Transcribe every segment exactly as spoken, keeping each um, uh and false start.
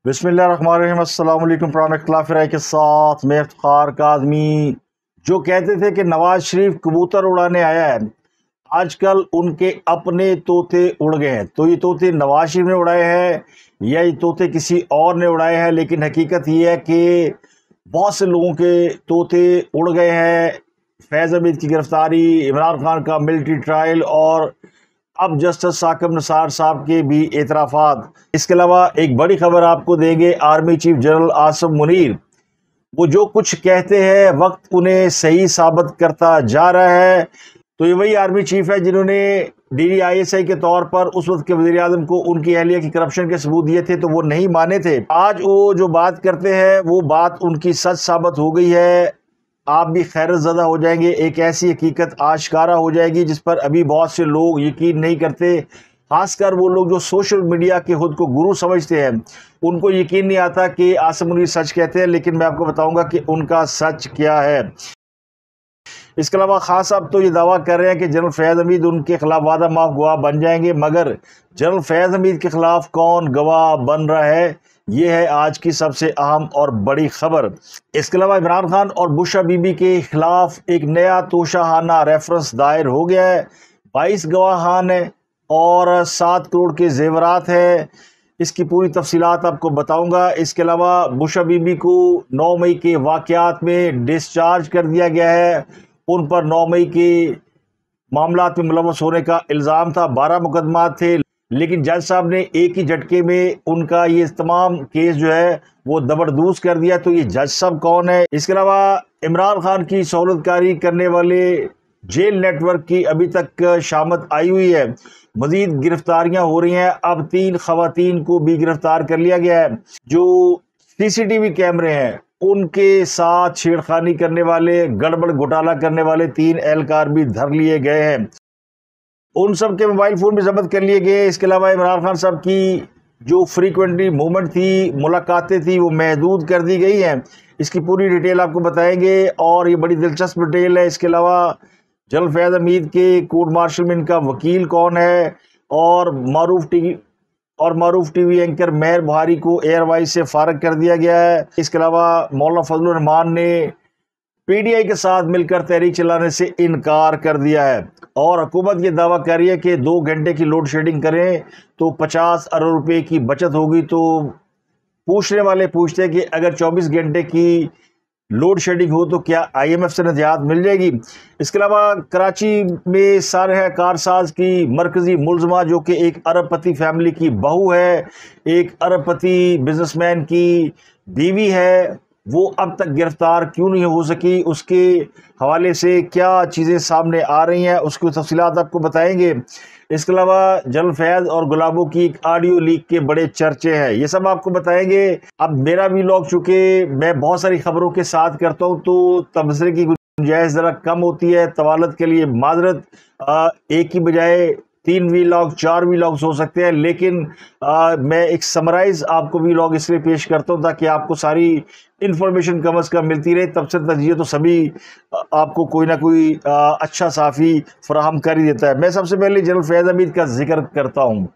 بسم اللہ الرحمن الرحیم۔ السلام علیکم۔ پرام اختلاف رائے کے ساتھ میں افتخار کاظمی۔ جو کہتے تھے کہ نواز شریف کبوتر اڑانے آیا ہے، آج کل ان کے اپنے طوطے اڑ گئے ہیں۔ تو یہ طوطے نواز شریف نے اڑائے ہیں یا یہ طوطے کسی اور نے اڑائے ہیں، لیکن حقیقت یہ ہے کہ بہت سے لوگوں کے طوطے اڑ گئے ہیں۔ فیض حمید کی گرفتاری، عمران خان کا ملٹری ٹرائل اور اب جسٹس ثاقب نثار صاحب کے بھی اعترافات۔ اس کے علاوہ ایک بڑی خبر آپ کو دیں گے، army chief general Asim Munir, وہ جو کچھ کہتے ہیں وقت انہیں صحیح ثابت کرتا جا رہا ہے۔ تو یہ وہی آرمی چیف ہے جنہوں نے D D I S I کے طور پر اس وقت کے وزیر اعظم کو ان کی اہلیہ کی کرپشن کے ثبوت دیے تھے، تو وہ نہیں مانے تھے۔ آج وہ جو بات کرتے ہیں وہ بات ان کی سچ ثابت ہو گئی ہے۔ آپ بھی حیرت زدہ ہو جائیں گے، ایک ایسی حقیقت آشکارا ہو جائے گی جس پر ابھی بہت سے لوگ یقین نہیں کرتے، خاص کر وہ لوگ جو سوشل میڈیا کے خود کو گرو سمجھتے ہیں۔ ان کو یقین نہیں آتا کہ عاصم منیر سچ کہتے ہیں، لیکن میں آپ کو بتاؤں گا کہ ان کا سچ کیا ہے۔ اس کے علاوہ خاص اب تو یہ دعویٰ کر رہے ہیں کہ جنرل فیض حمید ان کے خلاف وعدہ معاف گواہ بن جائیں گے، مگر جنرل فیض حمید کے خلاف کون گواہ بن رہا ہے، یہ ہے آج کی سب سے اہم اور بڑی خبر۔ اس کے علاوہ عمران خان اور بشرا بی بی کے خلاف ایک نیا توشہانہ ریفرنس دائر ہو گیا ہے۔ بائیس گواہان ہیں اور سات کروڑ کے زیورات ہیں۔ اس کی پوری تفصیلات آپ کو بتاؤں گا۔ اس کے علاوہ بشرا بی بی کو نو مئی کے واقعات میں ڈسچارج کر دیا گیا ہے۔ ان پر نو مئی کے معاملات میں ملوث ہونے کا الزام تھا، بارہ مقدمات تھے، لیکن جج صاحب نے ایک ہی جھٹکے میں ان کا یہ تمام کیس جو ہے وہ دبردوز کر دیا۔ تو یہ جج صاحب کون ہے؟ اس کے علاوہ عمران خان کی سہولت کاری کرنے والے جیل نیٹ ورک کی ابھی تک شامت آئی ہوئی ہے، مزید گرفتاریاں ہو رہی ہیں۔ اب تین خواتین کو بھی گرفتار کر لیا گیا ہے۔ جو سی سی ٹی وی کیمرے ہیں ان کے ساتھ چھیڑخانی کرنے والے، گڑبڑ گھوٹالہ کرنے والے تین اہلکار بھی دھر لیے گئے ہیں، ان سب کے موبائل فون بھی ضبط کر لیے گئے۔ اس کے علاوہ عمران خان صاحب کی جو فریکوینٹلی موومنٹ تھی، ملاقاتیں تھی، وہ محدود کر دی گئی ہیں۔ اس کی پوری ڈیٹیل آپ کو بتائیں گے اور یہ بڑی دلچسپ ڈیٹیل ہے۔ اس کے علاوہ جنرل فیض حمید کے کورٹ مارشل میں ان کا وکیل کون ہے، اور معروف ٹی وی اور معروف ٹی وی اینکر مہر بہاری کو ایئر وائز سے فارغ کر دیا گیا ہے۔ اس کے علاوہ مولانا فضل الرحمان نے پی ڈی آئی کے ساتھ مل کر تحریک چلانے سے انکار کر دیا ہے، اور حکومت یہ دعویٰ کر رہی ہے کہ دو گھنٹے کی لوڈ شیڈنگ کریں تو پچاس ارب روپے کی بچت ہوگی۔ تو پوچھنے والے پوچھتے ہیں کہ اگر چوبیس گھنٹے کی لوڈ شیڈنگ ہو تو کیا آئی ایم ایف سے نجات مل جائے گی؟ اس کے علاوہ کراچی میں سارح کارساز کی مرکزی ملزمہ جو کہ ایک ارب پتی فیملی کی بہو ہے، ایک ارب پتی بزنس مین کی بیوی ہے، وہ اب تک گرفتار کیوں نہیں ہو سکی؟ اس کے حوالے سے کیا چیزیں سامنے آ رہی ہیں، اس کی تفصیلات آپ کو بتائیں گے۔ اس کے علاوہ جنرل فیض اور گلابوں کی ایک آڈیو لیک کے بڑے چرچے ہیں، یہ سب آپ کو بتائیں گے۔ اب میرا بھی لوگ چونکہ میں بہت ساری خبروں کے ساتھ کرتا ہوں تو تبصرے کی گنجائش ذرا کم ہوتی ہے، طوالت کے لیے معذرت۔ ایک کی بجائے تین وی لاگ، چار وی لاگز ہو سکتے ہیں، لیکن آ, میں ایک سمرائز آپ کو وی لاگ اس لیے پیش کرتا ہوں تاکہ آپ کو ساری انفارمیشن کم از کم ملتی رہے۔ تبصرہ تجزیہ تو سبھی آپ کو کوئی نہ کوئی آ, اچھا صحافی فراہم کر ہی دیتا ہے۔ میں سب سے پہلے جنرل فیض حمید کا ذکر کرتا ہوں۔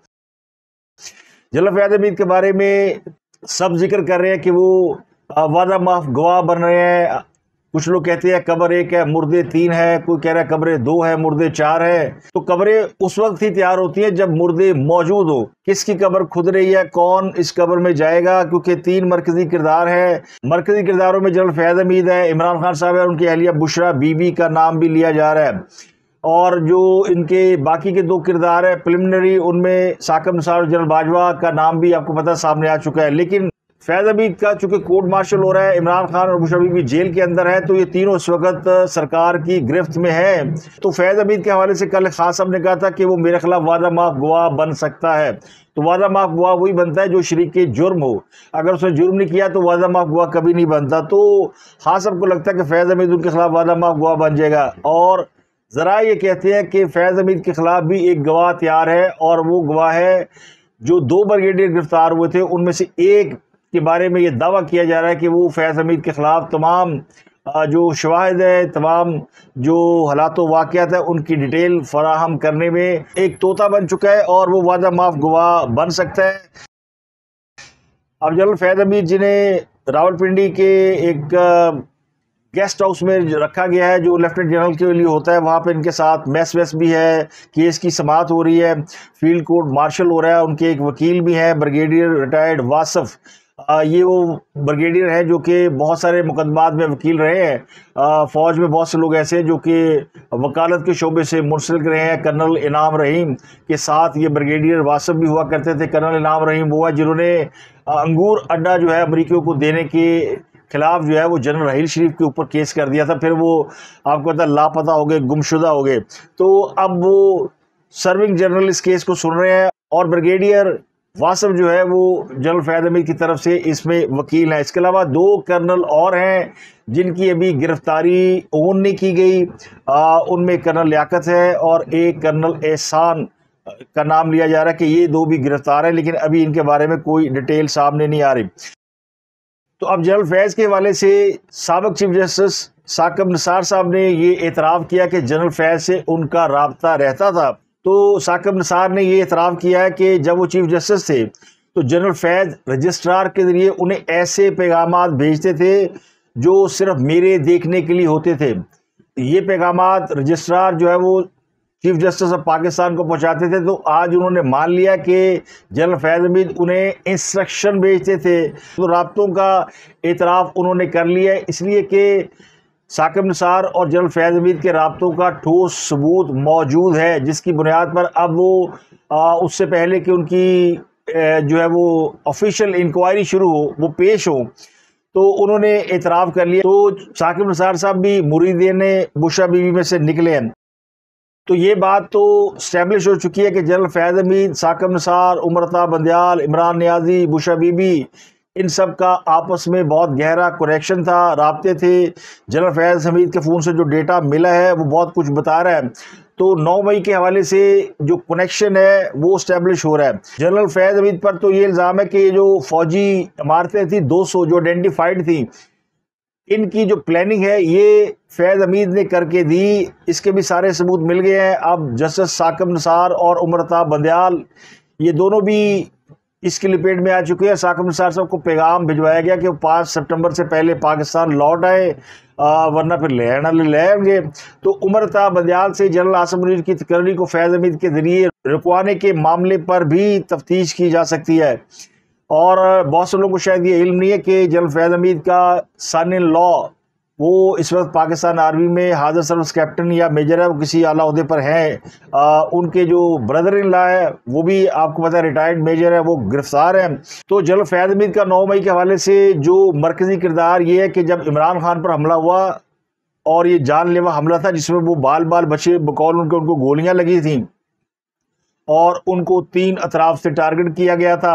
جنرل فیض حمید کے بارے میں سب ذکر کر رہے ہیں کہ وہ وعدہ معاف گواہ بن رہے ہیں۔ کچھ لوگ کہتے ہیں قبر ایک ہے، مردے تین ہے، کوئی کہہ رہا ہے قبریں دو ہے، مردے چار ہے۔ تو قبریں اس وقت ہی تیار ہوتی ہیں جب مردے موجود ہو۔ کس کی قبر کھد رہی ہے، کون اس قبر میں جائے گا، کیونکہ تین مرکزی کردار ہیں۔ مرکزی کرداروں میں جنرل فیض حمید ہے، عمران خان صاحب ہے، ان کی اہلیہ بشرا بی بی کا نام بھی لیا جا رہا ہے، اور جو ان کے باقی کے دو کردار ہیں پریلیمنری، ان میں ثاقب نثار اور جنرل باجوہ کا نام بھی آپ کو پتہ سامنے آ چکا ہے۔ لیکن فیض حمید کا چونکہ کورٹ مارشل ہو رہا ہے، عمران خان اور بشرا بی بی جیل کے اندر ہے، تو یہ تینوں اس وقت سرکار کی گرفت میں ہیں۔ تو فیض حمید کے حوالے سے کل خاص صاحب نے کہا تھا کہ وہ میرے خلاف وعدہ معاف گواہ بن سکتا ہے۔ تو وعدہ معاف گواہ وہی بنتا ہے جو شریک جرم ہو، اگر اس نے جرم نہیں کیا تو وعدہ معاف گواہ کبھی نہیں بنتا۔ تو خاص صاحب کو لگتا ہے کہ فیض حمید ان کے خلاف وعدہ معاف گواہ بن جائے گا، اور ذرا یہ کہتے ہیں کہ فیض حمید کے خلاف بھی ایک گواہ تیار ہے، اور وہ گواہ ہے جو دو بریگیڈیئر گرفتار ہوئے تھے، ان میں سے ایک کے بارے میں یہ دعویٰ کیا جا رہا ہے کہ وہ فیض حمید کے خلاف تمام جو شواہد ہے، تمام جو حالات و واقعات ہیں، ان کی ڈیٹیل فراہم کرنے میں ایک طوطا بن چکا ہے، اور وہ وعدہ معاف گواہ بن سکتا ہے۔ اب جنرل فیض حمید جنہیں راولپنڈی کے ایک گیسٹ ہاؤس میں رکھا گیا ہے جو لیفٹیننٹ جنرل کے لیے ہوتا ہے، وہاں پہ ان کے ساتھ میس ویس بھی ہے، کیس کی سماعت ہو رہی ہے، فیلڈ کورٹ مارشل ہو رہا ہے، ان کے ایک وکیل بھی ہیں بریگیڈیئر ریٹائرڈ واصف، یہ وہ بریگیڈیئر ہیں جو کہ بہت سارے مقدمات میں وکیل رہے ہیں، فوج میں بہت سے لوگ ایسے ہیں جو کہ وکالت کے شعبے سے منسلک رہے ہیں۔ کرنل انعام رحیم کے ساتھ یہ بریگیڈیئر واصف بھی ہوا کرتے تھے۔ کرنل انعام رحیم وہ ہے جنہوں نے انگور اڈا جو ہے امریکیوں کو دینے کے خلاف جو ہے وہ جنرل رحیل شریف کے اوپر کیس کر دیا تھا، پھر وہ آپ کو پتہ لاپتہ ہو گئے، گمشدہ ہو گئے، تو اب وہ سرونگ جنرل اس کیس کو سن رہے ہیں، اور بریگیڈیئر واصف جو ہے وہ جنرل فیض حمید کی طرف سے اس میں وکیل ہیں۔ اس کے علاوہ دو کرنل اور ہیں جن کی ابھی گرفتاری اون نہیں کی گئی، ان میں کرنل لیاقت ہے اور ایک کرنل احسان کا نام لیا جا رہا ہے کہ یہ دو بھی گرفتار ہیں، لیکن ابھی ان کے بارے میں کوئی ڈیٹیل سامنے نہیں آ رہی۔ تو اب جنرل فیض کے حوالے سے سابق چیف جسٹس ثاقب نثار صاحب نے یہ اعتراف کیا کہ جنرل فیض سے ان کا رابطہ رہتا تھا۔ تو ثاقب نثار نے یہ اعتراف کیا ہے کہ جب وہ چیف جسٹس تھے تو جنرل فیض رجسٹرار کے ذریعے انہیں ایسے پیغامات بھیجتے تھے جو صرف میرے دیکھنے کے لیے ہوتے تھے۔ یہ پیغامات رجسٹرار جو ہے وہ چیف جسٹس آف پاکستان کو پہنچاتے تھے، تو آج انہوں نے مان لیا کہ جنرل فیض حمید انہیں انسٹرکشن بھیجتے تھے۔ تو رابطوں کا اعتراف انہوں نے کر لیا ہے، اس لیے کہ ثاقب نثار اور جنرل فیض حمید کے رابطوں کا ٹھوس ثبوت موجود ہے، جس کی بنیاد پر اب وہ اس سے پہلے کہ ان کی جو ہے وہ آفیشیل انکوائری شروع ہو، وہ پیش ہو، تو انہوں نے اعتراف کر لیا۔ تو ثاقب نثار صاحب بھی مریدین بشرا بی بی میں سے نکلے ہیں۔ تو یہ بات تو اسٹیبلش ہو چکی ہے کہ general Faiz Hamid, Saqib Nisar, Umar Ata Bandial, Imran Niazi, Bushra Bibi be, ان سب کا آپس میں بہت گہرا کنیکشن تھا، رابطے تھے۔ جنرل فیض حمید کے فون سے جو ڈیٹا ملا ہے وہ بہت کچھ بتا رہا ہے۔ تو نو مئی کے حوالے سے جو کنیکشن ہے وہ اسٹیبلش ہو رہا ہے۔ جنرل فیض حمید پر تو یہ الزام ہے کہ یہ جو فوجی عمارتیں تھیں دو سو جو آئیڈینٹیفائڈ تھیں، ان کی جو پلاننگ ہے یہ فیض حمید نے کر کے دی، اس کے بھی سارے ثبوت مل گئے ہیں۔ اب جسٹس ثاقب نثار اور عمر عطا بندیال یہ دونوں بھی اس کی لپیٹ میں آ چکے ہیں۔ ثاقب نثار صاحب کو پیغام بھجوایا گیا کہ وہ پانچ سپٹمبر سے پہلے پاکستان لوٹ آئے، ورنہ پھر لینا لے لیں گے۔ تو عمر عطا بندیال سے جنرل عاصم منیر کی تقرری کو فیض حمید کے ذریعے رکوانے کے معاملے پر بھی تفتیش کی جا سکتی ہے۔ اور بہت سے لوگوں کو شاید یہ علم نہیں ہے کہ جنرل فیض حمید کا سن ان لا وہ اس وقت پاکستان آرمی میں حاضر سروس کیپٹن یا میجر ہے، وہ کسی اعلیٰ عہدے پر ہیں۔ ان کے جو بردر ان لا ہے وہ بھی آپ کو پتہ ہے ریٹائرڈ میجر ہے، وہ گرفتار ہیں۔ تو جنرل فیض حمید کا نو مئی کے حوالے سے جو مرکزی کردار یہ ہے کہ جب عمران خان پر حملہ ہوا اور یہ جان لیوا حملہ تھا جس میں وہ بال بال بچے بقول ان کو ان کو گولیاں لگی تھیں اور ان کو تین اطراف سے ٹارگٹ کیا گیا تھا،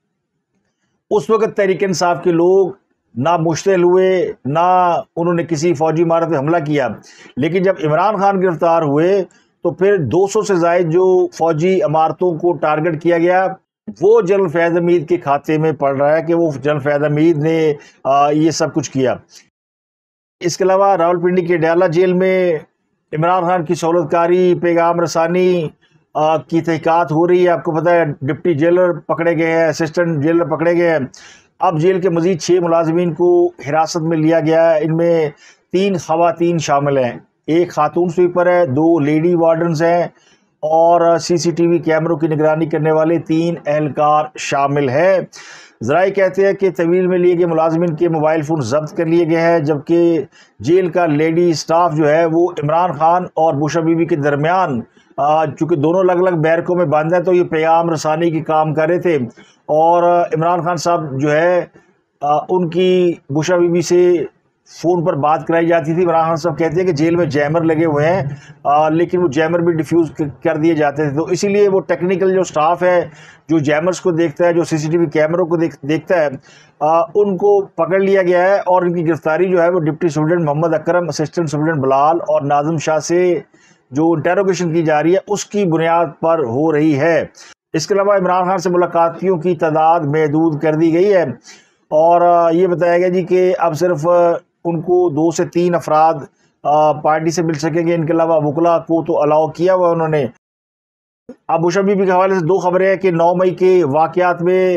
اس وقت تحریک انصاف کے لوگ نہ مشتعل ہوئے، نہ انہوں نے کسی فوجی عمارت پہ حملہ کیا۔ لیکن جب عمران خان گرفتار ہوئے تو پھر دو سو سے زائد جو فوجی عمارتوں کو ٹارگٹ کیا گیا وہ جنرل فیض حمید کے کھاتے میں پڑ رہا ہے کہ وہ جنرل فیض حمید نے یہ سب کچھ کیا۔ اس کے علاوہ راولپنڈی کے ڈیالہ جیل میں عمران خان کی سہولت کاری، پیغام رسانی کی تحقیقات ہو رہی ہے۔ آپ کو پتہ ہے ڈپٹی جیلر پکڑے گئے ہیں، اسسٹنٹ جیلر پکڑے گئے ہیں۔ اب جیل کے مزید چھ ملازمین کو حراست میں لیا گیا ہے، ان میں تین خواتین شامل ہیں، ایک خاتون سویپر ہے، دو لیڈی وارڈنز ہیں اور سی سی ٹی وی کیمروں کی نگرانی کرنے والے تین اہلکار شامل ہیں۔ ذرائع کہتے ہیں کہ طویل میں لیے گئے ملازمین کے موبائل فون ضبط کر لیے گئے ہیں، جبکہ جیل کا لیڈی سٹاف جو ہے وہ عمران خان اور بشرا بی بی کے درمیان چونکہ دونوں الگ الگ بیرکوں میں بند ہیں تو یہ پیغام رسانی کی کام کر رہے تھے، اور عمران خان صاحب جو ہے ان کی بشرا بی بی سے فون پر بات کرائی جاتی تھی۔ عمران خان صاحب کہتے ہیں کہ جیل میں جیمر لگے ہوئے ہیں لیکن وہ جیمر بھی ڈیفیوز کر دیے جاتے تھے، تو اسی لیے وہ ٹیکنیکل جو سٹاف ہے جو جیمرز کو دیکھتا ہے، جو سی سی ٹی وی کیمروں کو دیکھتا ہے، ان کو پکڑ لیا گیا ہے، اور ان کی گرفتاری جو ہے وہ deputy superintendent Muhammad Akram, assistant superintendent Bilal اور ناظم شاہ سے جو انٹیروگیشن کی جا رہی ہے اس کی بنیاد پر ہو رہی ہے۔ اس کے علاوہ عمران خان سے ملاقاتیوں کی تعداد محدود کر دی گئی ہے، اور یہ بتایا گیا جی کہ اب صرف ان کو دو سے تین افراد پارٹی سے مل سکیں گے، ان کے علاوہ وکلا کو تو الاؤ کیا ہوا انہوں نے۔ اب بشرا بی بی کے حوالے سے دو خبریں ہیں کہ نو مئی کے واقعات میں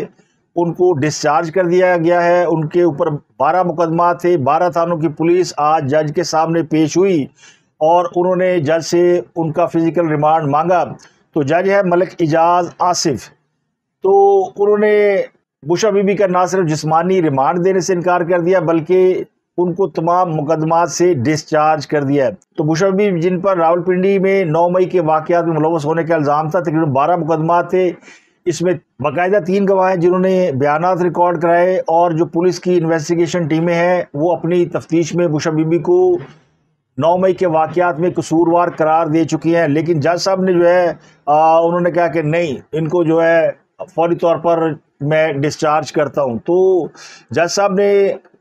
ان کو ڈسچارج کر دیا گیا ہے۔ ان کے اوپر بارہ مقدمات تھے، بارہ تھانوں کی پولیس آج جج کے سامنے پیش ہوئی اور انہوں نے جج سے ان کا فزیکل ریمانڈ مانگا۔ تو جج ہے ملک اعجاز آصف، تو انہوں نے بشرا بی بی کا نہ صرف جسمانی ریمانڈ دینے سے انکار کر دیا بلکہ ان کو تمام مقدمات سے ڈسچارج کر دیا ہے۔ تو بشرا بی بی جن پر راولپنڈی میں نو مئی کے واقعات میں ملوث ہونے کا الزام تھا، تقریباً بارہ مقدمات تھے، اس میں باقاعدہ تین گواہ ہیں جنہوں نے بیانات ریکارڈ کرائے، اور جو پولیس کی انویسٹیگیشن ٹیمیں ہیں وہ اپنی تفتیش میں بشرا بی بی کو نو مئی کے واقعات میں قصوروار قرار دے چکی ہیں، لیکن جج صاحب نے جو ہے انہوں نے کہا کہ نہیں، ان کو جو ہے فوری طور پر میں ڈسچارج کرتا ہوں۔ تو جج صاحب نے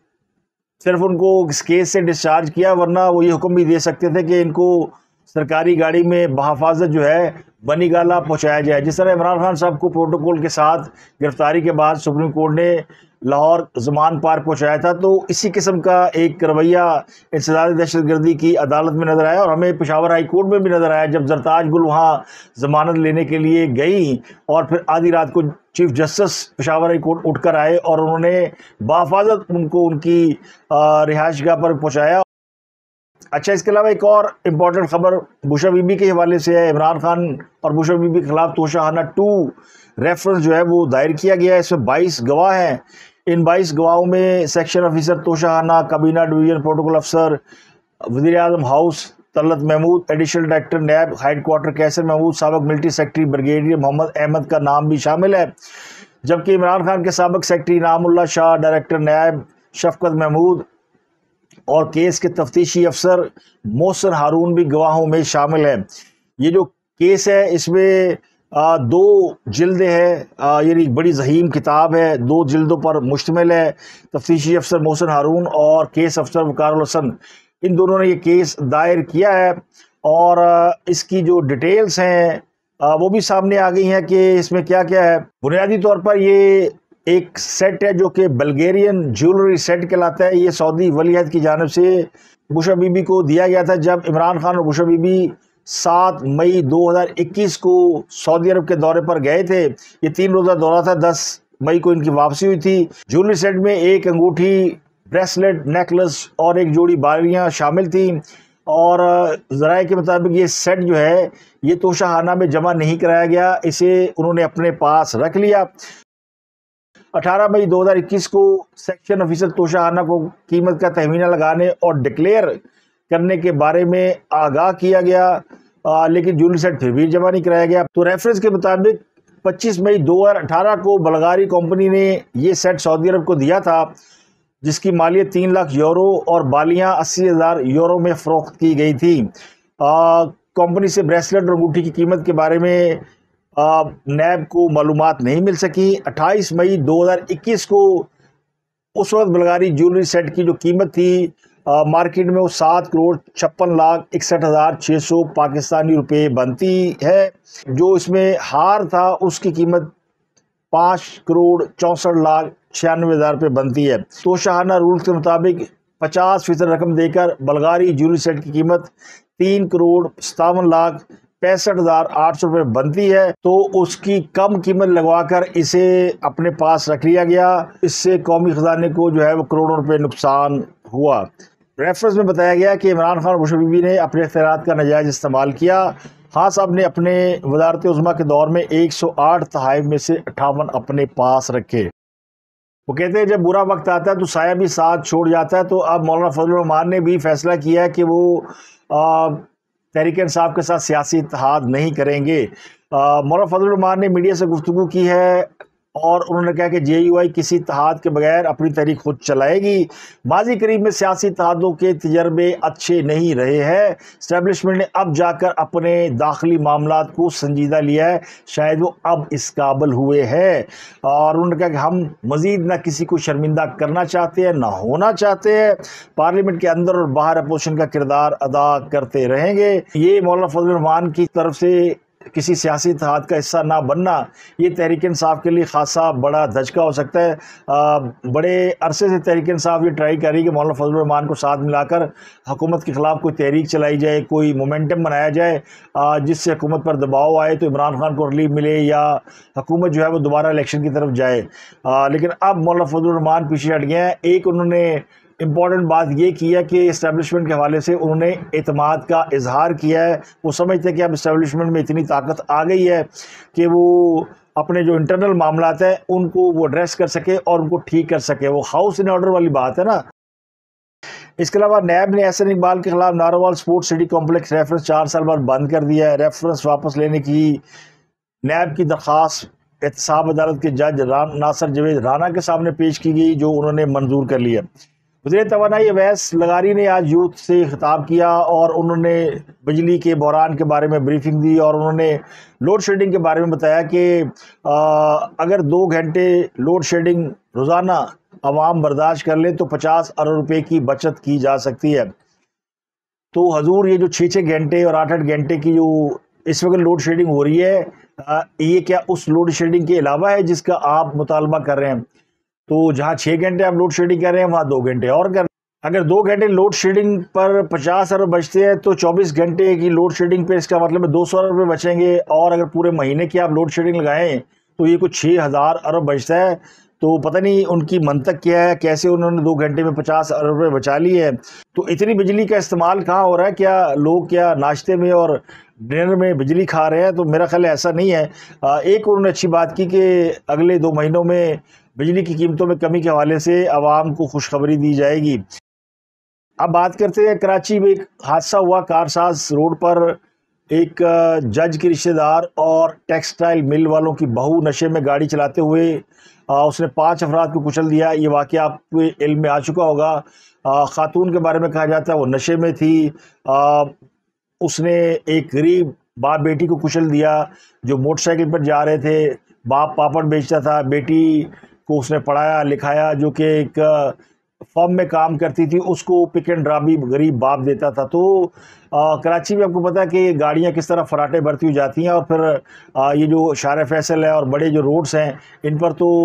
صرف ان کو اس کیس سے ڈسچارج کیا، ورنہ وہ یہ حکم بھی دے سکتے تھے کہ ان کو سرکاری گاڑی میں بحفاظت جو ہے بنی گالہ پہنچایا جائے، جس طرح عمران خان صاحب کو پروٹوکول کے ساتھ گرفتاری کے بعد سپریم کورٹ نے لاہور زمان پارک پہنچایا تھا۔ تو اسی قسم کا ایک رویہ انسداد دہشت گردی کی عدالت میں نظر آیا، اور ہمیں پشاور ہائی کورٹ میں بھی نظر آیا جب زرتاج گل وہاں ضمانت لینے کے لیے گئی اور پھر آدھی رات کو chief justice Peshawar high court اٹھ کر آئے اور انہوں نے بحفاظت ان کو ان کی رہائش گاہ پر پہنچایا۔ اچھا، اس کے علاوہ ایک اور امپورٹنٹ خبر بشرا بی بی کے حوالے سے ہے۔ عمران خان اور بشرا بی بی کے خلاف توشہانہ ٹو ریفرنس جو ہے وہ دائر کیا گیا ہے۔ اس میں بائیس گواہ ہیں، ان بائیس گواہوں میں سیکشن آفیسر توشہانہ، کابینہ ڈویژن پروٹوکول افسر، وزیر اعظم house Talat Mahmood, additional director NAB headquarter Qaiser Mahmood, سابق military secretary brigadier Muhammad Ahmed کا نام بھی شامل ہے، جبکہ عمران خان کے سابق سیکرٹری انعام اللہ شاہ، ڈائریکٹر نیب شفقت محمود اور کیس کے تفتیشی افسر محسن ہارون بھی گواہوں میں شامل ہیں۔ یہ جو کیس ہے اس میں آ, دو جلدیں ہیں، یعنی بڑی ضخیم کتاب ہے، دو جلدوں پر مشتمل ہے۔ تفتیشی افسر محسن ہارون اور کیس افسر وقار الحسن، ان دونوں نے یہ کیس دائر کیا ہے، اور اس کی جو ڈیٹیلز ہیں وہ بھی سامنے آ گئی ہیں کہ اس میں کیا کیا ہے۔ بنیادی طور پر یہ ایک سیٹ ہے جو کہ بلگیرین جیولری سیٹ کہلاتا ہے۔ یہ سعودی ولی عہد کی جانب سے بشرا بی بی کو دیا گیا تھا جب عمران خان اور بشرا بی بی سات مئی دو ہزار اکیس کو سعودی عرب کے دورے پر گئے تھے۔ یہ تین روزہ دورہ تھا، دس مئی کو ان کی واپسی ہوئی تھی۔ جیولری سیٹ میں ایک انگوٹھی، بریسلیٹ، نیکلس اور ایک جوڑی بالیاں شامل تھیں، اور ذرائع کے مطابق یہ سیٹ جو ہے یہ توشہانہ میں جمع نہیں کرایا گیا، اسے انہوں نے اپنے پاس رکھ لیا۔ اٹھارہ مئی دو ہزار اکیس کو سیکشن آفیسر توشہانہ کو قیمت کا تخمینہ لگانے اور ڈکلیئر کرنے کے بارے میں آگاہ کیا گیا، آ, لیکن جیولری سیٹ پھر بھی جمع نہیں کرایا گیا۔ تو ریفرنس کے مطابق پچیس مئی دو ہزار اٹھارہ کو بلغاری کمپنی نے یہ سیٹ سعودی عرب کو دیا تھا، جس کی مالیت تین لاکھ یورو اور بالیاں اسی ہزار یورو میں فروخت کی گئی تھی۔ کمپنی سے بریسلیٹ اور انگوٹھی کی قیمت کے بارے میں نیب کو معلومات نہیں مل سکی۔ اٹھائیس مئی دو ہزار اکیس کو اس وقت بلغاری جیولری سیٹ کی جو قیمت تھی مارکیٹ میں وہ سات کروڑ چھپن لاکھ اکسٹھ ہزار چھ سو پاکستانی روپے بنتی ہے۔ جو اس میں ہار تھا اس کی قیمت پانچ کروڑ چونسٹھ لاکھ چھیانوے ہزار روپے بنتی ہے۔ توشہانہ رولز کے مطابق پچاس فیصد رقم دے کر بلغاری جیولری سیٹ کی قیمت تین کروڑ ستاون لاکھ پینسٹھ ہزار آٹھ سو روپے بنتی ہے، تو اس کی کم قیمت لگوا کر اسے اپنے پاس رکھ لیا گیا۔ اس سے قومی خزانے کو جو ہے وہ کروڑوں روپے نقصان ہوا۔ ریفرنس میں بتایا گیا کہ عمران خان اور بشرا بی بی نے اپنے اختیارات کا ناجائز استعمال کیا۔ خان صاحب نے اپنے وزارت عظمیٰ کے دور میں ایک سو آٹھ تحائف میں سے اٹھاون اپنے پاس رکھے۔ وہ کہتے ہیں جب برا وقت آتا ہے تو سایہ بھی ساتھ چھوڑ جاتا ہے، تو اب مولانا فضل الرحمان نے بھی فیصلہ کیا ہے کہ وہ تحریک انصاف کے ساتھ سیاسی اتحاد نہیں کریں گے۔ مولانا فضل الرحمان نے میڈیا سے گفتگو کی ہے اور انہوں نے کہا کہ جے یو آئی کسی اتحاد کے بغیر اپنی تحریک خود چلائے گی۔ ماضی قریب میں سیاسی اتحادوں کے تجربے اچھے نہیں رہے ہیں، اسٹیبلشمنٹ نے اب جا کر اپنے داخلی معاملات کو سنجیدہ لیا ہے، شاید وہ اب اس قابل ہوئے ہیں، اور انہوں نے کہا کہ ہم مزید نہ کسی کو شرمندہ کرنا چاہتے ہیں نہ ہونا چاہتے ہیں، پارلیمنٹ کے اندر اور باہر اپوزیشن کا کردار ادا کرتے رہیں گے۔ یہ مولانا فضل الرحمان کی طرف سے کسی سیاسی اتحاد کا حصہ نہ بننا یہ تحریک انصاف کے لیے خاصا بڑا دھچکا ہو سکتا ہے۔ آ, بڑے عرصے سے تحریک انصاف یہ ٹرائی کر رہی ہے کہ مولانا فضل الرحمان کو ساتھ ملا کر حکومت کے خلاف کوئی تحریک چلائی جائے، کوئی مومنٹم بنایا جائے آ, جس سے حکومت پر دباؤ آئے تو عمران خان کو ریلیف ملے یا حکومت جو ہے وہ دوبارہ الیکشن کی طرف جائے۔ آ, لیکن اب مولانا فضل الرحمان پیچھے ہٹ گئے ہیں۔ ایک انہوں نے امپورٹنٹ بات یہ کی ہے کہ اسٹیبلشمنٹ کے حوالے سے انہوں نے اعتماد کا اظہار کیا ہے۔ وہ سمجھتے ہیں کہ اب اسٹیبلشمنٹ میں اتنی طاقت آ گئی ہے کہ وہ اپنے جو انٹرنل معاملات ہیں ان کو وہ ایڈریس کر سکے اور ان کو ٹھیک کر سکے۔ وہ ہاؤس ان آرڈر والی بات ہے نا۔ اس کے علاوہ نیب نے احسن اقبال کے خلاف Narowal sport city complex reference چار سال بعد بند کر دیا ہے۔ ریفرنس واپس لینے کی نیب کی درخواست احتساب عدالت کے جج رام ناصر جوید رانا کے سامنے پیش کی گئی، جو انہوں نے منظور کر لیا۔ وزیر توانائی اویس لغاری نے آج یوتھ سے خطاب کیا اور انہوں نے بجلی کے بحران کے بارے میں بریفنگ دی، اور انہوں نے لوڈ شیڈنگ کے بارے میں بتایا کہ اگر دو گھنٹے لوڈ شیڈنگ روزانہ عوام برداشت کر لیں تو پچاس ارب روپے کی بچت کی جا سکتی ہے۔ تو حضور یہ جو چھ چھ گھنٹے اور آٹھ آٹھ گھنٹے کی جو اس وقت لوڈ شیڈنگ ہو رہی ہے، یہ کیا اس لوڈ شیڈنگ کے علاوہ ہے جس کا آپ مطالبہ کر رہے ہیں؟ تو جہاں چھ گھنٹے آپ لوڈ شیڈنگ کر رہے ہیں وہاں دو گھنٹے اور کر رہے ہیں۔ اگر دو گھنٹے لوڈ شیڈنگ پر پچاس ارب بچتے ہیں تو چوبیس گھنٹے کی لوڈ شیڈنگ پہ اس کا مطلب ہے دو سو ارب روپے بچیں گے، اور اگر پورے مہینے کی آپ لوڈ شیڈنگ لگائیں تو یہ کچھ چھ ہزار ارب بچتا ہے۔ تو پتہ نہیں ان کی منطق کیا ہے، کیسے انہوں نے دو گھنٹے میں پچاس ارب روپے بچا لی ہے۔ تو اتنی بجلی کا استعمال کہاں ہو رہا ہے؟ کیا لوگ کیا ناشتے میں اور ڈنر میں بجلی کھا رہے ہیں؟ تو میرا خیال ایسا نہیں ہے۔ ایک انہوں نے اچھی بات کی کہ اگلے دو مہینوں میں بجلی کی قیمتوں میں کمی کے حوالے سے عوام کو خوشخبری دی جائے گی۔ اب بات کرتے ہیں کراچی میں ایک حادثہ ہوا کارساز روڈ پر۔ ایک جج کے رشتہ دار اور ٹیکسٹائل مل والوں کی بہو نشے میں گاڑی چلاتے ہوئے اس نے پانچ افراد کو کچل دیا۔ یہ واقعہ آپ کے علم میں آ چکا ہوگا۔ خاتون کے بارے میں کہا جاتا ہے وہ نشے میں تھی، اس نے ایک غریب باپ بیٹی کو کچل دیا جو موٹر سائیکل پر جا رہے تھے۔ باپ پاپڑ بیچتا تھا، بیٹی کو اس نے پڑھایا لکھایا، جو کہ ایک فرم میں کام کرتی تھی، اس کو پک اینڈ ڈراپ بھی غریب باپ دیتا تھا۔ تو کراچی میں آپ کو پتا ہے کہ گاڑیاں کس طرح فراٹے بھرتی ہوئی جاتی ہیں، اور پھر یہ جو شارع فیصل ہے اور بڑے جو روڈز ہیں ان پر تو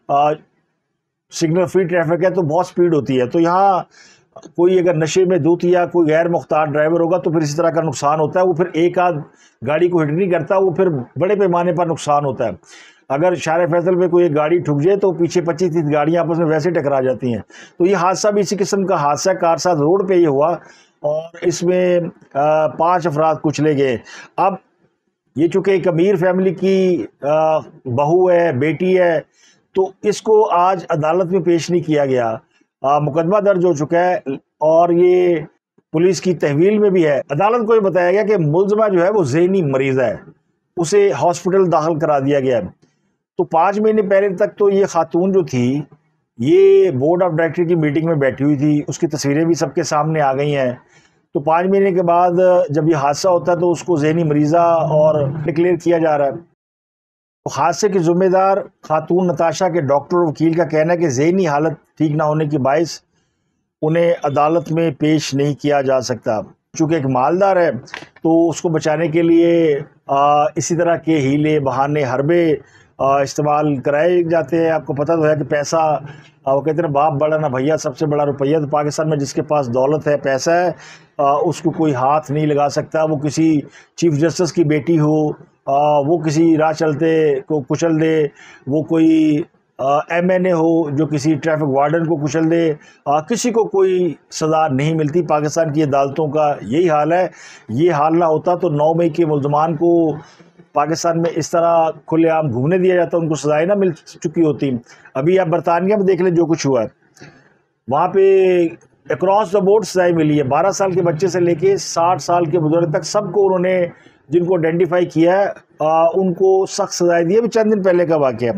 سگنل فری ٹریفک ہے تو بہت سپیڈ ہوتی ہے۔ تو یہاں کوئی اگر نشے میں دھت یا کوئی غیر مختار ڈرائیور ہوگا تو پھر اسی طرح کا نقصان ہوتا ہے۔ وہ پھر ایک آدھ گاڑی کو ہٹ نہیں کرتا، وہ پھر بڑے پیمانے پر نقصان ہوتا ہے۔ اگر شارع فیصل پہ کوئی ایک گاڑی ٹھک جائے تو پیچھے پچیس تیس گاڑیاں آپس میں ویسے ٹکرا جاتی ہیں۔ تو یہ حادثہ بھی اسی قسم کا حادثہ کارساز روڈ پہ یہ ہوا، اور اس میں پانچ افراد کچلے گئے۔ اب یہ چونکہ ایک امیر فیملی کی بہو ہے، بیٹی ہے، تو اس کو آج عدالت میں پیش نہیں کیا گیا۔ مقدمہ درج ہو چکا ہے اور یہ پولیس کی تحویل میں بھی ہے۔ عدالت کو یہ بتایا گیا کہ ملزمہ جو ہے وہ ذہنی مریض ہے، اسے ہاسپٹل داخل کرا دیا گیا۔ تو پانچ مہینے پہلے تک تو یہ خاتون جو تھی یہ بورڈ آف ڈائریکٹر کی میٹنگ میں بیٹھی ہوئی تھی، اس کی تصویریں بھی سب کے سامنے آ گئی ہیں۔ تو پانچ مہینے کے بعد جب یہ حادثہ ہوتا ہے تو اس کو ذہنی مریضہ اور ڈکلیئر کیا جا رہا ہے۔ تو حادثے کی ذمہ دار خاتون نتاشا کے ڈاکٹر وکیل کا کہنا ہے کہ ذہنی حالت ٹھیک نہ ہونے کے باعث انہیں عدالت میں پیش نہیں کیا جا سکتا۔ چونکہ ایک مالدار ہے تو اس کو بچانے کے لیے اسی طرح کے ہیلے بہانے حربے استعمال کرائے جاتے ہیں۔ آپ کو پتہ تو ہے کہ پیسہ، وہ کہتے ہیں باپ بڑا نہ بھیا سب سے بڑا روپیہ۔ تو پاکستان میں جس کے پاس دولت ہے، پیسہ ہے، اس کو کوئی ہاتھ نہیں لگا سکتا۔ وہ کسی چیف جسٹس کی بیٹی ہو، وہ کسی راہ چلتے کو کچل دے، وہ کوئی ایم این اے ہو جو کسی ٹریفک وارڈن کو کچل دے، کسی کو کوئی سزا نہیں ملتی۔ پاکستان کی عدالتوں کا یہی حال ہے۔ یہ حال نہ ہوتا تو نو مئی کے ملزمان کو پاکستان میں اس طرح کھلے عام گھومنے دیا جاتا، ان کو سزائیں نہ مل چکی ہوتی۔ ابھی آپ برطانیہ میں دیکھ لیں جو کچھ ہوا ہے، وہاں پہ اکراس دا بورڈ سزائیں ملی ہے۔ بارہ سال کے بچے سے لے کے ساٹھ سال کے بزرگ تک سب کو انہوں نے، جن کو آئیڈینٹیفائی کیا ہے، ان کو سخت سزائیں دی ہے۔ ابھی چند دن پہلے کا واقعہ۔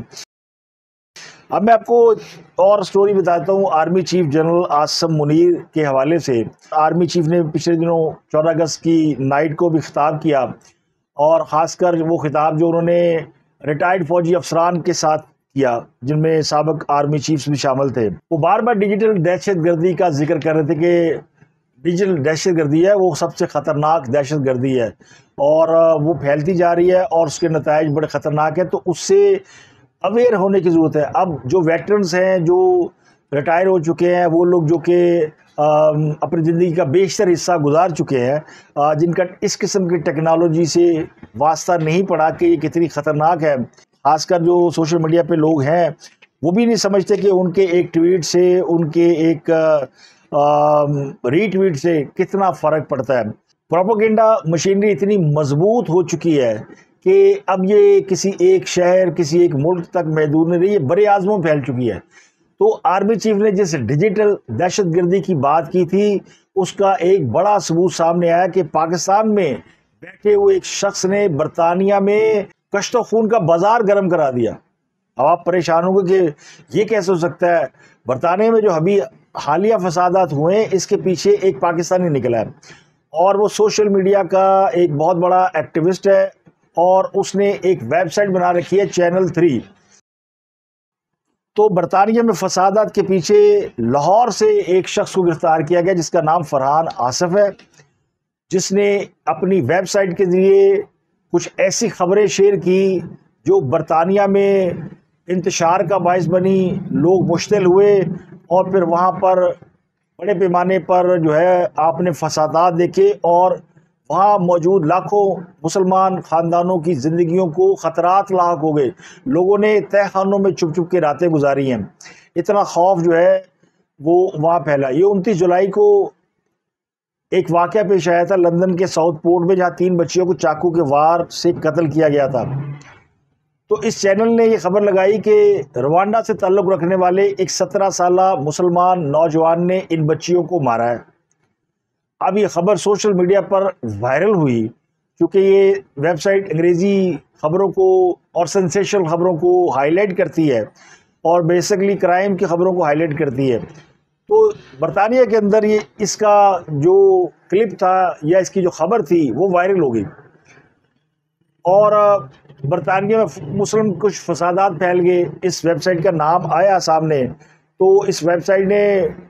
اب میں آپ کو اور سٹوری بتاتا ہوں army chief general Asim Munir کے حوالے سے۔ آرمی چیف نے پچھلے دنوں چودہ اگست کی نائٹ کو بھی خطاب کیا، اور خاص کر وہ خطاب جو انہوں نے ریٹائرڈ فوجی افسران کے ساتھ کیا جن میں سابق آرمی چیفز بھی شامل تھے۔ وہ بار بار ڈیجیٹل دہشت گردی کا ذکر کر رہے تھے کہ ڈیجیٹل دہشت گردی ہے وہ سب سے خطرناک دہشت گردی ہے، اور وہ پھیلتی جا رہی ہے اور اس کے نتائج بڑے خطرناک ہیں، تو اس سے اویئر ہونے کی ضرورت ہے۔ اب جو ویٹرنز ہیں، جو ریٹائر ہو چکے ہیں، وہ لوگ جو کہ اپنی زندگی کا بیشتر حصہ گزار چکے ہیں، جن کا اس قسم کی ٹیکنالوجی سے واسطہ نہیں پڑا کہ یہ کتنی خطرناک ہے، خاص کر جو سوشل میڈیا پہ لوگ ہیں وہ بھی نہیں سمجھتے کہ ان کے ایک ٹویٹ سے، ان کے ایک ری ٹویٹ سے کتنا فرق پڑتا ہے۔ پروپیگنڈا مشینری اتنی مضبوط ہو چکی ہے کہ اب یہ کسی ایک شہر، کسی ایک ملک تک محدود نہیں رہی، یہ بڑے اعظموں میں پھیل چکی ہے۔ تو آرمی چیف نے جس ڈیجیٹل دہشت گردی کی بات کی تھی، اس کا ایک بڑا ثبوت سامنے آیا کہ پاکستان میں بیٹھے ہوئے ایک شخص نے برطانیہ میں کشت و خون کا بازار گرم کرا دیا۔ اب آپ پریشان ہوں گے کہ یہ کیسے ہو سکتا ہے؟ برطانیہ میں جو ابھی حالیہ فسادات ہوئے ہیں، اس کے پیچھے ایک پاکستانی نکلا ہے، اور وہ سوشل میڈیا کا ایک بہت بڑا ایکٹیوسٹ ہے، اور اس نے ایک ویب سائٹ بنا رکھی ہے چینل تھری۔ تو برطانیہ میں فسادات کے پیچھے لاہور سے ایک شخص کو گرفتار کیا گیا جس کا نام فرحان آصف ہے، جس نے اپنی ویب سائٹ کے ذریعے کچھ ایسی خبریں شیئر کی جو برطانیہ میں انتشار کا باعث بنی، لوگ مشتعل ہوئے، اور پھر وہاں پر بڑے پیمانے پر جو ہے آپ نے فسادات دیکھے، اور وہاں موجود لاکھوں مسلمان خاندانوں کی زندگیوں کو خطرات لاحق ہو گئے۔ لوگوں نے تہہ خانوں میں چھپ چھپ کے راتیں گزاری ہیں، اتنا خوف جو ہے وہ وہاں پھیلا۔ یہ انتیس جولائی کو ایک واقعہ پیش آیا تھا لندن کے ساؤتھ پورٹ میں، جہاں تین بچیوں کو چاقو کے وار سے قتل کیا گیا تھا۔ تو اس چینل نے یہ خبر لگائی کہ روانڈا سے تعلق رکھنے والے ایک سترہ سالہ مسلمان نوجوان نے ان بچیوں کو مارا ہے۔ اب یہ خبر سوشل میڈیا پر وائرل ہوئی، کیونکہ یہ ویب سائٹ انگریزی خبروں کو اور سینسیشنل خبروں کو ہائی لائٹ کرتی ہے، اور بیسکلی کرائم کی خبروں کو ہائی لائٹ کرتی ہے۔ تو برطانیہ کے اندر یہ اس کا جو کلپ تھا یا اس کی جو خبر تھی وہ وائرل ہو گئی، اور برطانیہ میں مسلم کچھ فسادات پھیل گئے۔ اس ویب سائٹ کا نام آیا سامنے، تو اس ویب سائٹ نے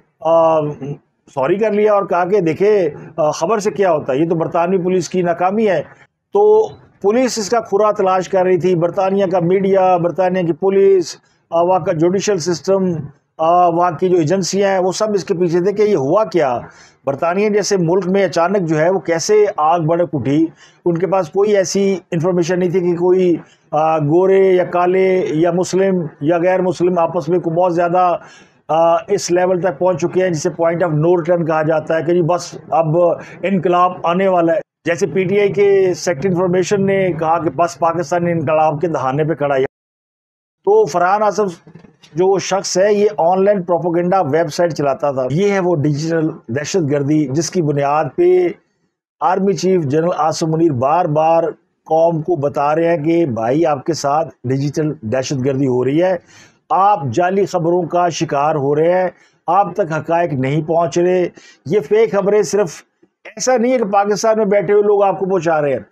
سوری کر لیا اور کہا کہ دیکھیں خبر سے کیا ہوتا ہے، یہ تو برطانوی پولیس کی ناکامی ہے۔ تو پولیس اس کا کھرا تلاش کر رہی تھی، برطانیہ کا میڈیا، برطانیہ کی پولیس، وہاں کا جوڈیشل سسٹم، وہاں کی جو ایجنسیاں ہیں، وہ سب اس کے پیچھے تھے کہ یہ ہوا کیا۔ برطانیہ جیسے ملک میں اچانک جو ہے وہ کیسے آگ بڑک اٹھی؟ ان کے پاس کوئی ایسی انفارمیشن نہیں تھی کہ کوئی گورے یا کالے یا مسلم یا غیر مسلم آپس میں کو بہت زیادہ اس لیول تک پہنچ چکے ہیں جسے پوائنٹ آف نو ریٹرن کہا جاتا ہے، کہ جی بس اب انقلاب آنے والا ہے۔ جیسے پی ٹی آئی کے سیکٹری انفارمیشن نے کہا کہ بس پاکستان انقلاب کے دہانے پہ کھڑا ہے۔ تو فرحان آصف جو وہ شخص ہے، یہ online propaganda website چلاتا تھا۔ یہ ہے وہ ڈیجیٹل دہشت گردی جس کی بنیاد پہ army chief general Asim Munir بار بار قوم کو بتا رہے ہیں کہ بھائی آپ کے ساتھ ڈیجیٹل دہشت گردی ہو رہی ہے، آپ جعلی خبروں کا شکار ہو رہے ہیں، آپ تک حقائق نہیں پہنچ رہے۔ یہ فیک خبریں صرف ایسا نہیں ہے کہ پاکستان میں بیٹھے ہوئے لوگ آپ کو پہنچا رہے ہیں،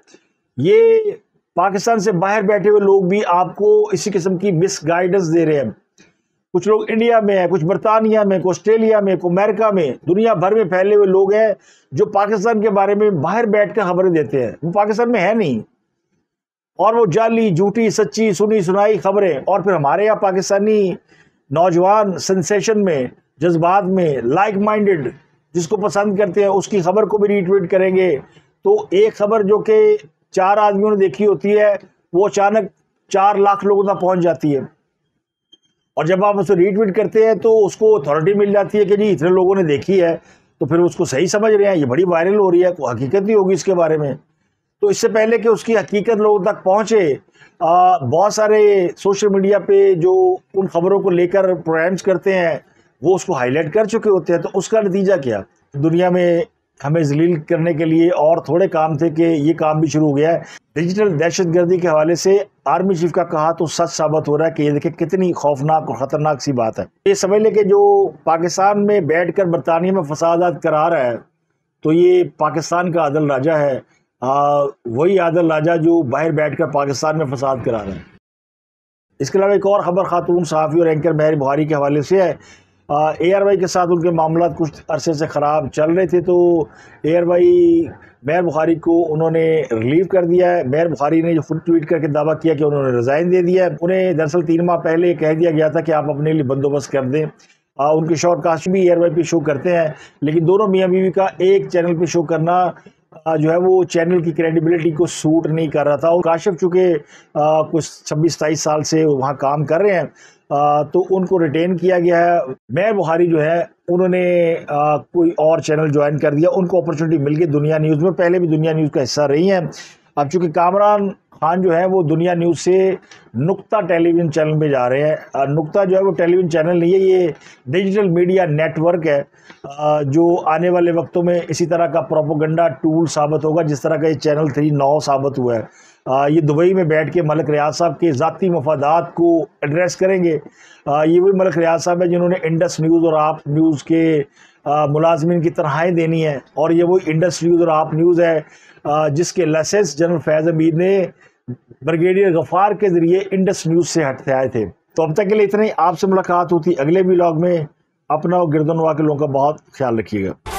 یہ پاکستان سے باہر بیٹھے ہوئے لوگ بھی آپ کو اسی قسم کی مس گائیڈنس دے رہے ہیں۔ کچھ لوگ انڈیا میں ہیں، کچھ برطانیہ میں، کچھ آسٹریلیا میں، کچھ امریکہ میں، دنیا بھر میں پھیلے ہوئے لوگ ہیں جو پاکستان کے بارے میں باہر بیٹھ کر خبریں دیتے ہیں، وہ پاکستان میں ہے نہیں، اور وہ جعلی، جھوٹی، سچی، سنی سنائی خبریں۔ اور پھر ہمارے یہاں پاکستانی نوجوان سنسیشن میں، جذبات میں، لائک مائنڈڈ جس کو پسند کرتے ہیں اس کی خبر کو بھی ری ٹویٹ کریں گے، تو ایک خبر جو کہ چار آدمیوں نے دیکھی ہوتی ہے وہ اچانک چار لاکھ لوگوں تک پہنچ جاتی ہے، اور جب آپ اسے ری ٹویٹ کرتے ہیں تو اس کو اتھارٹی مل جاتی ہے کہ جی اتنے لوگوں نے دیکھی ہے، تو پھر اس کو صحیح سمجھ رہے ہیں، یہ بڑی وائرل ہو رہی ہے، کوئی حقیقت نہیں ہوگی اس کے بارے میں۔ تو اس سے پہلے کہ اس کی حقیقت لوگوں تک پہنچے، بہت سارے سوشل میڈیا پہ جو ان خبروں کو لے کر پروگرامز کرتے ہیں وہ اس کو ہائی لائٹ کر چکے ہوتے ہیں۔ تو اس کا نتیجہ کیا؟ دنیا میں ہمیں ذلیل کرنے کے لیے اور تھوڑے کام تھے کہ یہ کام بھی شروع ہو گیا ہے۔ ڈیجیٹل دہشت گردی کے حوالے سے آرمی چیف کا کہا تو سچ ثابت ہو رہا ہے کہ یہ دیکھیں کتنی خوفناک اور خطرناک سی بات ہے۔ یہ سمجھ لیں کہ جو پاکستان میں بیٹھ کر برطانیہ میں فسادات کرا رہا ہے تو یہ پاکستان کا عادل راجہ ہے، آ, وہی عادل راجہ جو باہر بیٹھ کر پاکستان میں فساد کرا رہا ہے۔ اس کے علاوہ ایک اور خبر خاتون صحافی اور اینکر مہر بخاری کے حوالے سے ہے۔ اے آر وائی کے ساتھ ان کے معاملات کچھ عرصے سے خراب چل رہے تھے، تو اے آر وائی مہر بخاری کو انہوں نے ریلیو کر دیا ہے۔ مہر بخاری نے جو خود ٹویٹ کر کے دعویٰ کیا کہ انہوں نے ریزائن دے دیا ہے۔ انہیں دراصل تین ماہ پہلے کہہ دیا گیا تھا کہ آپ اپنے لیے بندوبست کر دیں۔ ان کے شارٹ کاسٹ بھی اے آر وائی پہ شو کرتے ہیں، لیکن دونوں میاں بیوی کا ایک چینل پہ شو کرنا جو ہے وہ چینل کی کریڈیبلٹی کو سوٹ نہیں کر رہا تھا۔ اور کاشف چونکہ کچھ چھبیس ستائیس سال سے وہاں کام کر رہے ہیں، تو ان کو ریٹین کیا گیا ہے۔ مہر بخاری جو ہے انہوں نے کوئی اور چینل جوائن کر دیا، ان کو اپرچونٹی مل گئی دنیا نیوز میں، پہلے بھی دنیا نیوز کا حصہ رہی ہیں۔ اب چونکہ کامران خان جو ہے وہ دنیا نیوز سے نقطہ ٹیلی ویژن چینل میں جا رہے ہیں۔ نقطہ جو ہے وہ ٹیلی ویژن چینل نہیں ہے، یہ ڈیجیٹل میڈیا نیٹ ورک ہے جو آنے والے وقتوں میں اسی طرح کا پروپیگنڈا ٹول ثابت ہوگا جس طرح کا یہ چینل تھری نو ثابت ہوا ہے۔ یہ دبئی میں بیٹھ کے ملک ریاض صاحب کے ذاتی مفادات کو ایڈریس کریں گے۔ یہ وہی ملک ریاض صاحب ہے جنہوں نے انڈس نیوز اور آپ نیوز کے ملازمین کی تنخواہیں دینی ہیں، اور یہ وہی انڈس نیوز اور آپ نیوز ہے جس کے لائسنس جنرل فیض حمید نے بریگیڈیئر غفار کے ذریعے انڈس نیوز سے ہٹتے آئے تھے۔ تو اب تک کے لیے اتنے، آپ سے ملاقات ہوتی اگلے ولاگ میں۔ اپنا اور گردنوا کے لوگوں کا بہت خیال رکھیے گا۔